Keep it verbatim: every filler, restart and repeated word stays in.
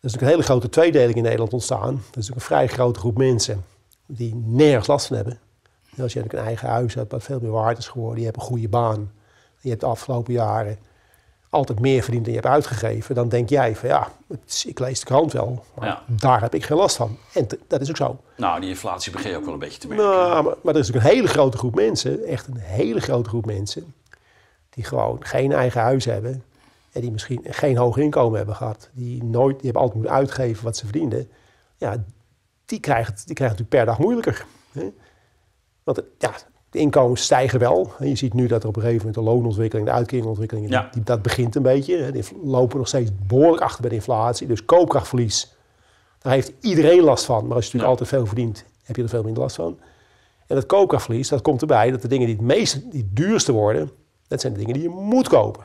is natuurlijk een hele grote tweedeling in Nederland ontstaan. Er is natuurlijk een vrij grote groep mensen die nergens last van hebben. En als je natuurlijk een eigen huis hebt, wat veel meer waard is geworden, je hebt een goede baan, je hebt de afgelopen jaren altijd meer verdiend dan je hebt uitgegeven, dan denk jij van ja, ik lees de krant wel, maar ja. daar heb ik geen last van. En te, dat is ook zo. Nou, die inflatie begin je ook wel een beetje te merken. Nou, maar, maar er is natuurlijk een hele grote groep mensen, echt een hele grote groep mensen, die gewoon geen eigen huis hebben en die misschien geen hoog inkomen hebben gehad, die nooit, die hebben altijd moeten uitgeven wat ze verdienden. Ja, die krijgen het, die krijgen het natuurlijk per dag moeilijker. Hè? Want ja, de inkomens stijgen wel. Je ziet nu dat er op een gegeven moment de loonontwikkeling, de uitkeringontwikkeling, ja. die, dat begint een beetje. Die lopen nog steeds behoorlijk achter bij de inflatie. Dus koopkrachtverlies, daar heeft iedereen last van. Maar als je natuurlijk ja. altijd veel verdient, heb je er veel minder last van. En dat koopkrachtverlies, dat komt erbij dat de dingen die het meest, die het duurste worden, dat zijn de dingen die je moet kopen.